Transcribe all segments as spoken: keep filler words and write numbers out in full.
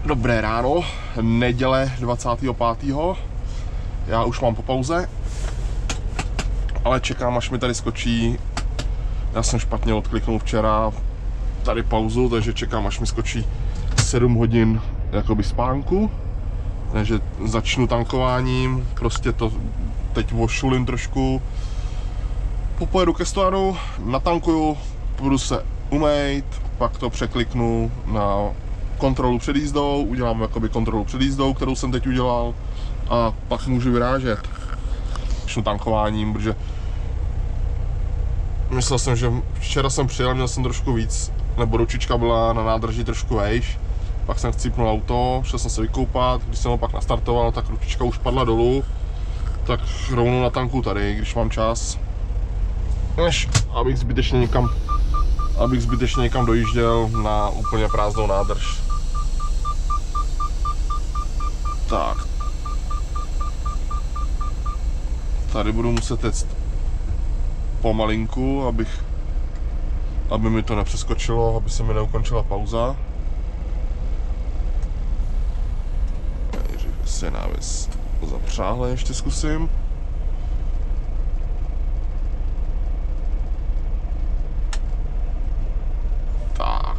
Dobré ráno, neděle dvacátého pátého Já už mám po pauze, ale čekám, až mi tady skočí. Já jsem špatně odkliknul včera tady pauzu, takže čekám, až mi skočí sedm hodin jakoby spánku. Takže začnu tankováním, prostě to teď ošulím trošku. Popojedu ke stojanu, natankuju, budu se umýt, pak to překliknu na kontrolu před jízdou, udělám jakoby kontrolu před jízdou, kterou jsem teď udělal, a pak můžu vyrážet. Začnu tankováním, protože myslel jsem, že včera jsem přijel, měl jsem trošku víc, nebo ručička byla na nádrži trošku vejš, pak jsem chcípnul auto, šel jsem se vykoupat, když jsem ho pak nastartoval, tak ručička už padla dolů, tak rovnou na tanku tady, když mám čas, než abych zbytečně někam, abych zbytečně někam dojížděl na úplně prázdnou nádrž. Tak. Tady budu muset jet pomalinku, abych, aby mi to nepřeskočilo, aby se mi neukončila pauza. Takže se návěs zapřáhle ještě zkusím. Tak.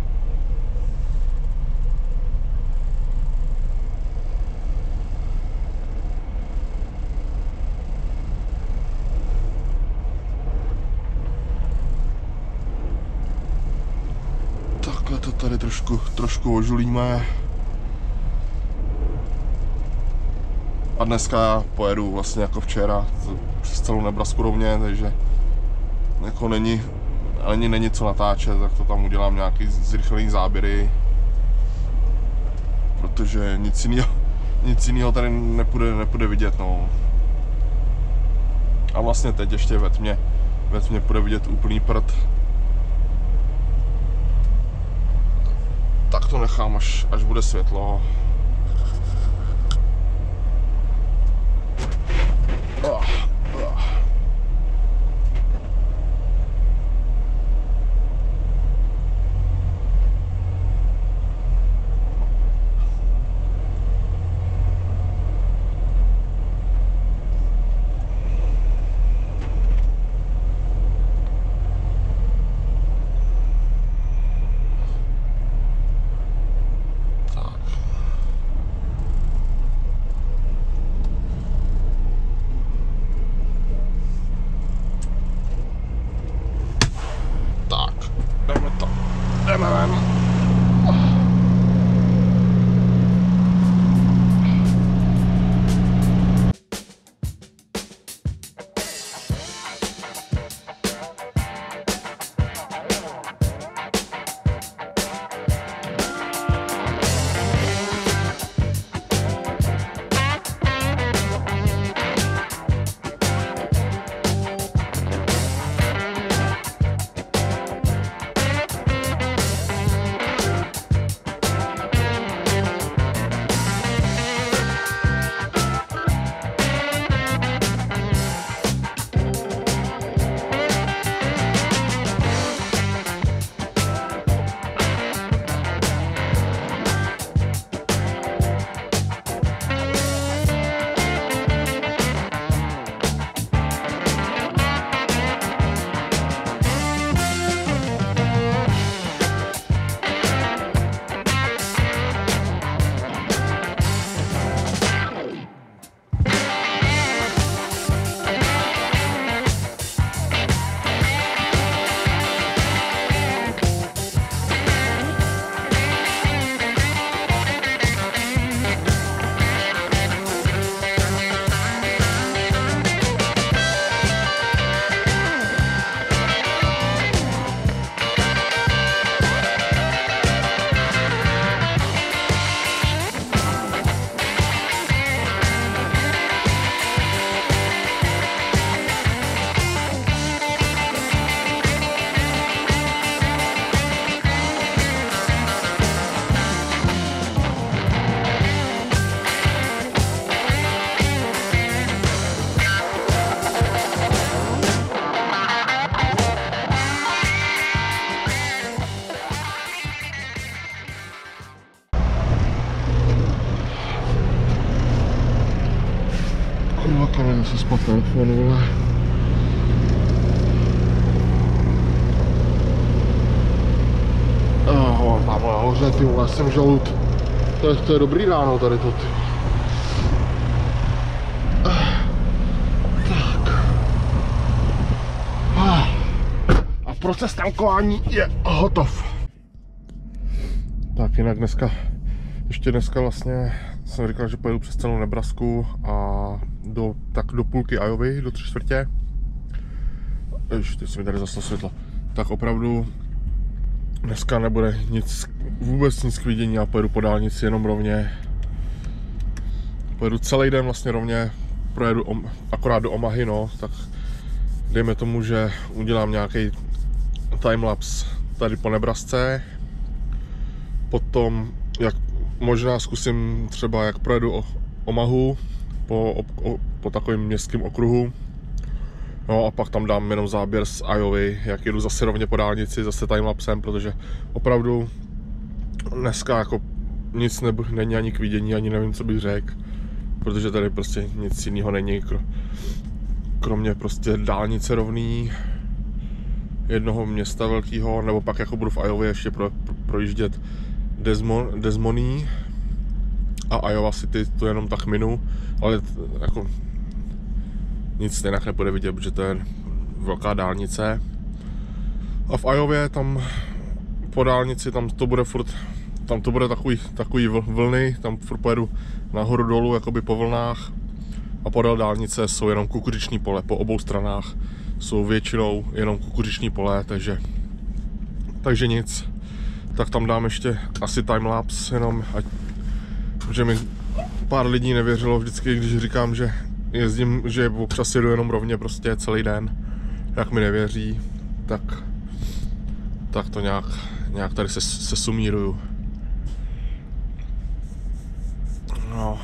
Takhle to tady trošku, trošku ožulíme. A dneska pojedu vlastně jako včera přes celou Nebrasku rovně, takže jako není, ani není co natáčet, tak to tam udělám nějaký zrychlený záběry, protože nic jiného, nic jiného tady nepůjde, nepůjde vidět, no. A vlastně teď ještě ve tmě, ve tmě půjde vidět úplný prd. Tak to nechám, až, až bude světlo. Oh, oh. telefon, vole. Oh, tam nahoře, ty vole, jsem žalud. To je, to je dobrý ráno tady to, ty. Tak. A proces tankování je hotov. Tak jinak dneska, ještě dneska vlastně jsem říkal, že pojedu přes celou Nebrasku a do, tak do půlky Iovy, do tři čtvrtě. Ještě se mi tady zaslo světlo. Tak opravdu dneska nebude nic, vůbec nic k vidění, já pojedu po dálnici jenom rovně. Pojedu celý den vlastně rovně, projedu om, akorát do Omahy, no, tak dejme tomu, že udělám nějaký timelapse tady po Nebrasce. Potom, jak možná zkusím třeba, jak projedu o Omahu po, o, po takovém městském okruhu. No a pak tam dám jenom záběr z Iovy, jak jedu zase rovně po dálnici, zase timelapsem, protože opravdu dneska jako nic ne, není ani k vidění, ani nevím, co bych řekl, protože tady prostě nic jiného není, kromě prostě dálnice rovný, jednoho města velkého, nebo pak jako budu v Iově ještě pro, pro, projíždět Desmon, Desmoní a Iowa City, to jenom tak minu, ale jako nic stejně nepůjde vidět, protože to je velká dálnice. A v Iově tam po dálnici, tam to bude furt, tam to bude takový, takový vlny, tam furt pojedu nahoru dolů, jakoby po vlnách. A podél dálnice jsou jenom kukuřiční pole, po obou stranách jsou většinou jenom kukuřiční pole, takže, takže nic. Tak tam dám ještě asi timelapse, jenom ať, že mi pár lidí nevěřilo vždycky, když říkám, že jezdím, že občas jedu jenom rovně prostě celý den, jak mi nevěří, tak, tak to nějak, nějak tady se, se sumíruju. No.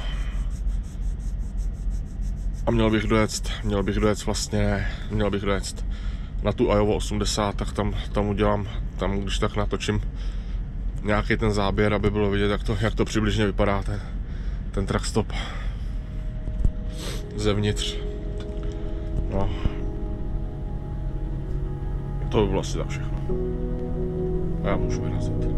A měl bych dojet, měl bych dojet vlastně, měl bych dojet na tu Iowa osmdesát, tak tam, tam udělám, tam když tak natočím nějaký ten záběr, aby bylo vidět, jak to, jak to přibližně vypadá, ten, ten truck stop zevnitř. No. To by bylo asi tak všechno. A já můžu vyrazit.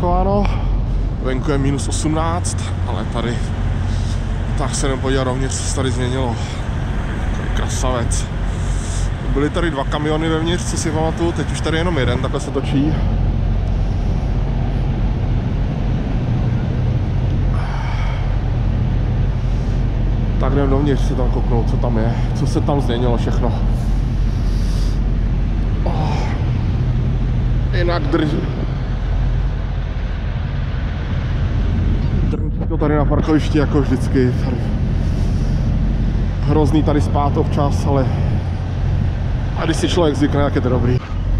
zaparkováno. Venku je minus osmnáct, ale tady tak se jdem podívat rovněž, co se tady změnilo. Krasavec. Byly tady dva kamiony vevnitř, co si pamatuju, teď už tady jenom jeden, takhle se točí. Tak jdem dovnitř si tam kouknout, co tam je, co se tam změnilo všechno. Oh. Jinak drží. Drží to tady na parkovišti jako vždycky. Tady. Hrozný tady spát občas, ale a když si člověk zvykne, jak je to dobrý.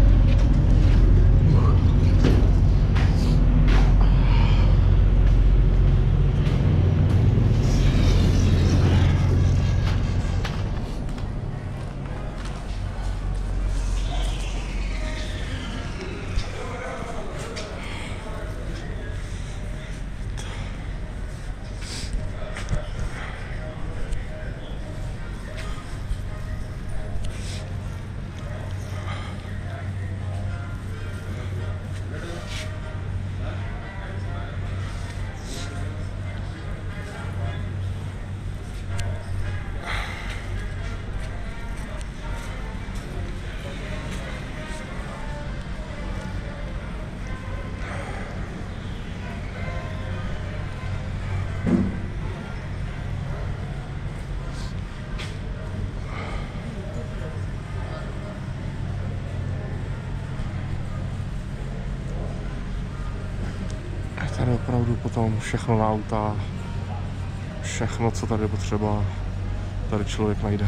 Tady opravdu potom všechno na auta, všechno, co tady je potřeba, tady člověk najde.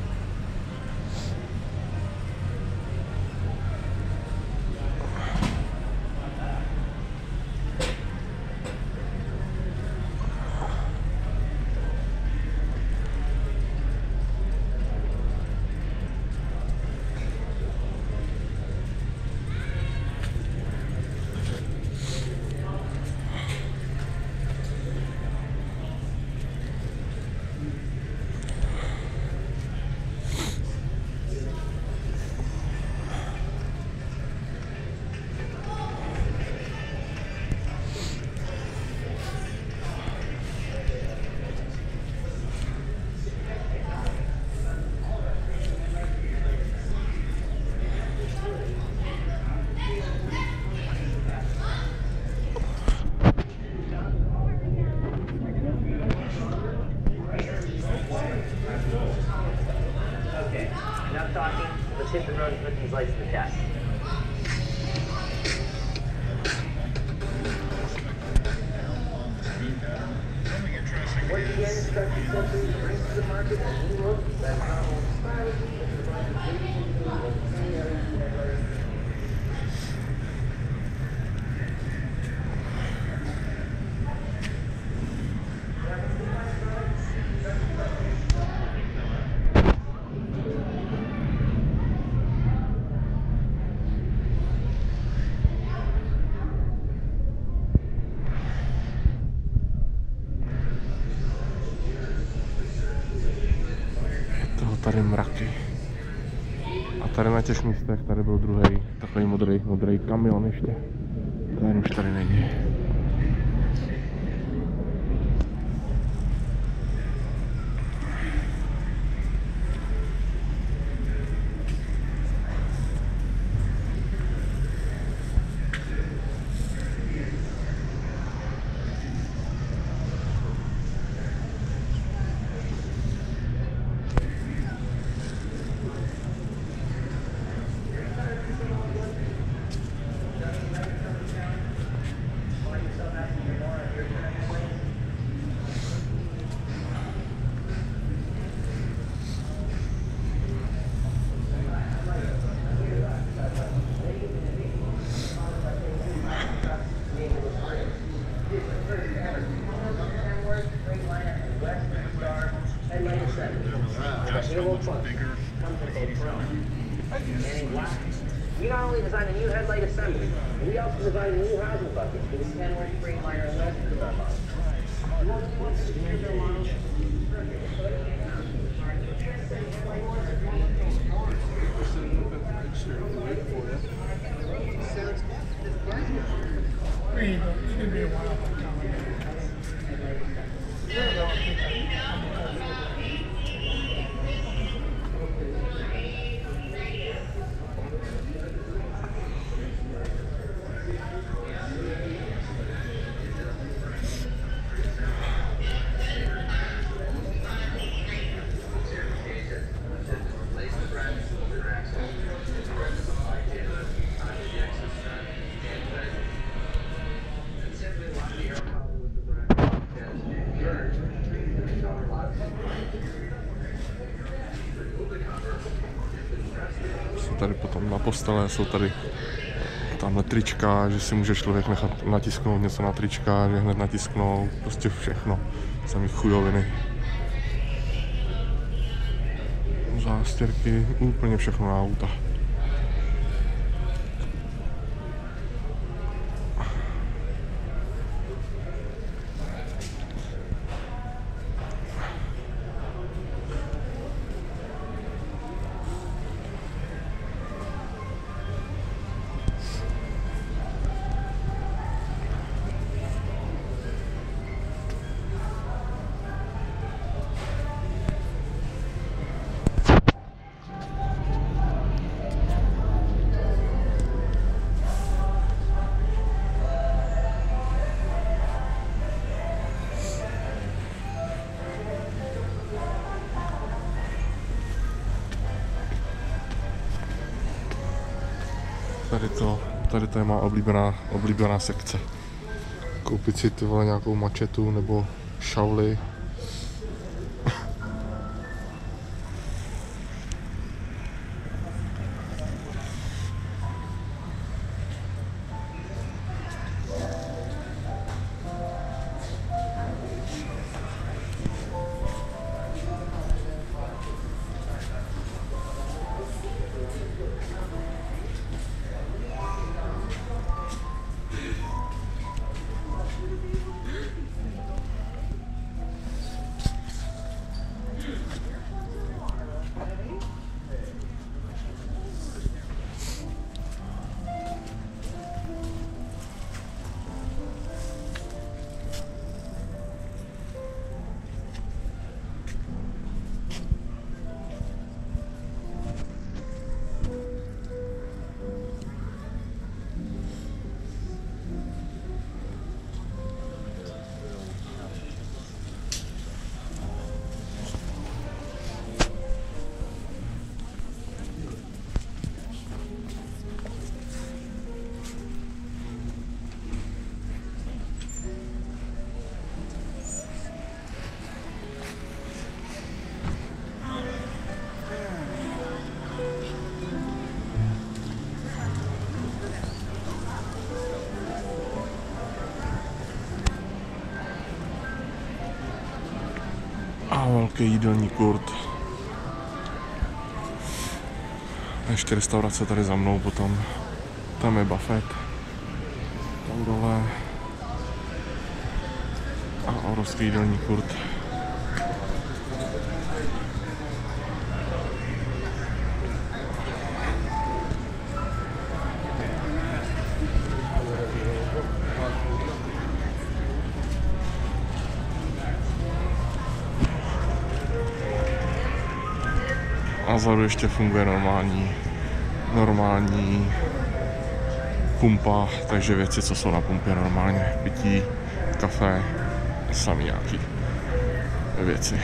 Hit the road and put these lights in the test. Once again, Instruction Century brings to the market a new look that's not only stylish, but provides a great any other headlight. Tady mraky. A tady na těch místech, tady byl druhý takový modrý, modrý kamion ještě. Ten už tady není. We not only designed a new headlight assembly, but we also designed a new housing bucket for the Kenworth Freightliner and Western Star models. You want to want to hear their models? There you go. Tam na postele jsou tady tamhle trička, že si může člověk nechat natisknout něco na trička, že hned natisknou, prostě všechno, samý chujoviny. Zástěrky, úplně všechno na auta. Tady to, tady to je má oblíbená, oblíbená sekce. Koupit si ty vole nějakou mačetu nebo šavly. A velký jídelní kurt. Ještě restaurace tady za mnou potom. Tam je buffet. Tam dole. A obrovský jídelní kurt. A vzadu ještě funguje normální, normální pumpa, takže věci, co jsou na pumpě normálně, pití, kafe, sami nějaký věci.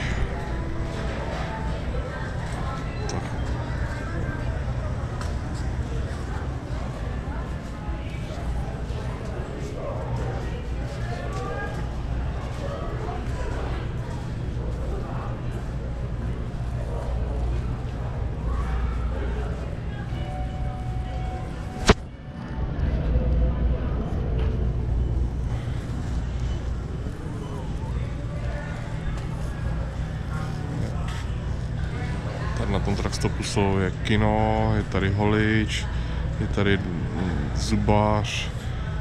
Tak. Tady na tom truckstopu jsou je kino, je tady holič, je tady zubař,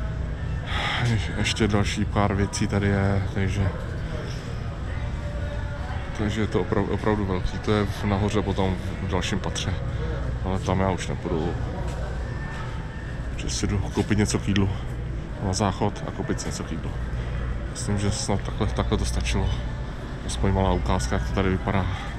ještě další pár věcí tady je, takže takže je to opravdu, opravdu velký, to je nahoře potom v dalším patře, ale tam já už nepůjdu, že si jdu koupit něco k jídlu, na záchod a koupit si něco k jídlu. Myslím, že snad takhle, takhle to stačilo, aspoň malá ukázka, jak to tady vypadá.